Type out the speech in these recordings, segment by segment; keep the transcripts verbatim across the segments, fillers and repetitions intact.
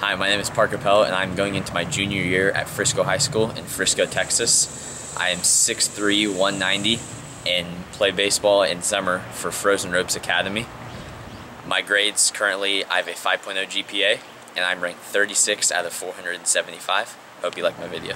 Hi, my name is Parker Pell, and I'm going into my junior year at Frisco High School in Frisco, Texas. I am six three, one ninety, and play baseball in summer for Frozen Ropes Academy. My grades currently, I have a five point oh G P A, and I'm ranked thirty-six out of four hundred seventy-five. Hope you like my video.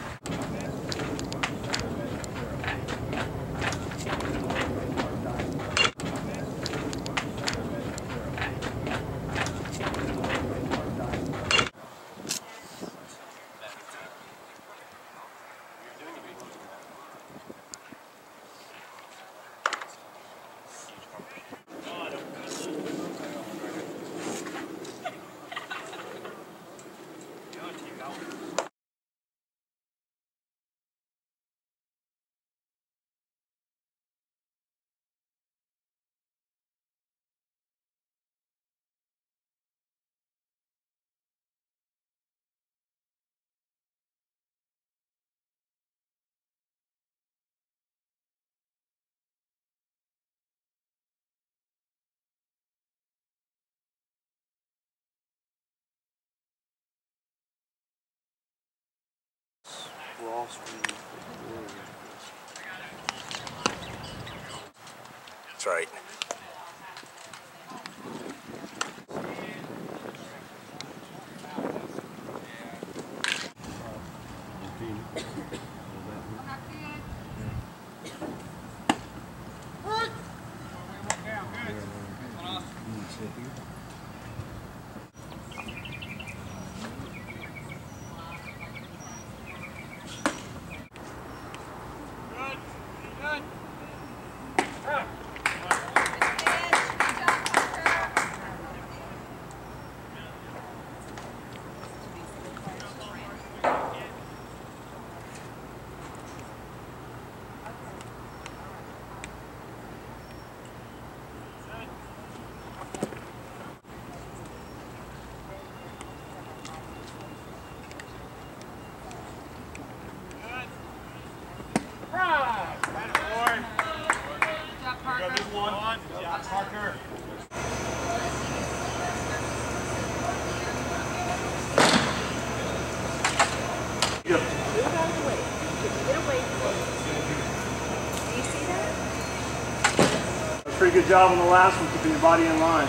Wall Street. That's right. Parker. Move out of the way. Get away from it. Do you see that? Pretty good job on the last one, keeping your body in line.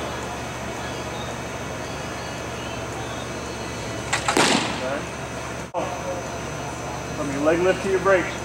Okay. From your leg lift to your brakes.